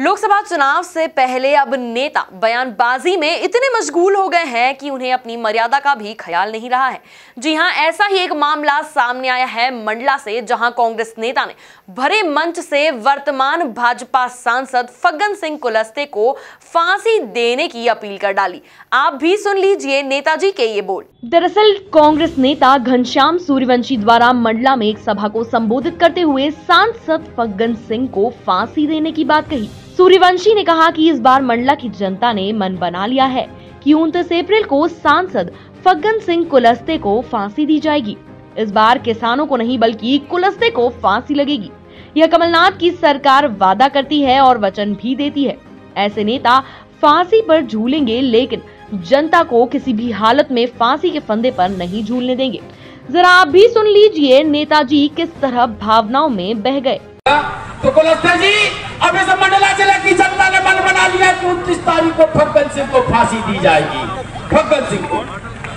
लोकसभा चुनाव से पहले अब नेता बयानबाजी में इतने मशगूल हो गए हैं कि उन्हें अपनी मर्यादा का भी ख्याल नहीं रहा है। जी हां, ऐसा ही एक मामला सामने आया है मंडला से, जहां कांग्रेस नेता ने भरे मंच से वर्तमान भाजपा सांसद फग्गन सिंह कुलस्ते को फांसी देने की अपील कर डाली। आप भी सुन लीजिए नेताजी के ये बोल। दरअसल कांग्रेस नेता घनश्याम सूर्यवंशी द्वारा मंडला में एक सभा को संबोधित करते हुए सांसद फग्गन सिंह को फांसी देने की बात कही। सूर्यवंशी ने कहा कि इस बार मंडला की जनता ने मन बना लिया है कि 29 अप्रैल को सांसद फग्गन सिंह कुलस्ते को फांसी दी जाएगी। इस बार किसानों को नहीं बल्कि कुलस्ते को फांसी लगेगी। यह कमलनाथ की सरकार वादा करती है और वचन भी देती है। ऐसे नेता फांसी पर झूलेंगे, लेकिन जनता को किसी भी हालत में फांसी के फंदे पर नहीं झूलने देंगे। जरा आप भी सुन लीजिए नेताजी किस तरह भावनाओं में बह गए। तो कुलस्ते जी, अभी से मंडला जिले की जनता ने मन बना लिया कि 29 तारीख को फग्गन सिंह को फांसी दी जाएगी। फग्गन सिंह को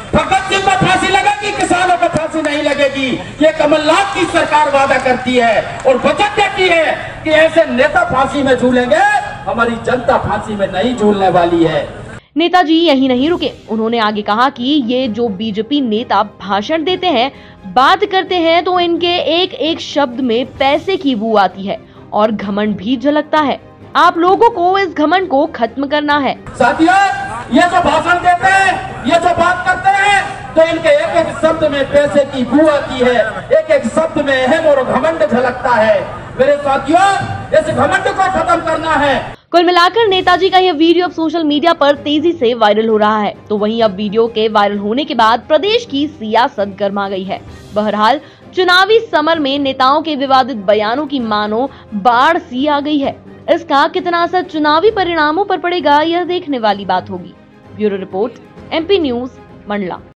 फांसी लगेगी, किसानों को फांसी नहीं लगेगी। ये कमलनाथ की सरकार वादा करती है और वचन देती है कि ऐसे नेता फांसी में झूलेंगे, हमारी जनता फांसी में नहीं झूलने वाली है। नेताजी यही नहीं रुके, उन्होंने आगे कहा कि ये जो बीजेपी नेता भाषण देते हैं, बात करते हैं, तो इनके एक एक शब्द में पैसे की बू आती है और घमंड भी झलकता है। आप लोगों को इस घमंड को खत्म करना है। साथियों, ये जो भाषण देते हैं, ये जो बात करते हैं, तो इनके एक एक शब्द में पैसे की बू आती है, एक एक शब्द में अहम और घमंड झलकता है। मेरे साथियों, इस घमंड को खत्म करना है। कुल मिलाकर नेताजी का यह वीडियो अब सोशल मीडिया पर तेजी से वायरल हो रहा है। तो वहीं अब वीडियो के वायरल होने के बाद प्रदेश की सियासत गर्मा गई है। बहरहाल चुनावी समर में नेताओं के विवादित बयानों की मानो बाढ़ सी आ गई है। इसका कितना असर चुनावी परिणामों पर पड़ेगा, यह देखने वाली बात होगी। Bureau report, MP news, Mandla.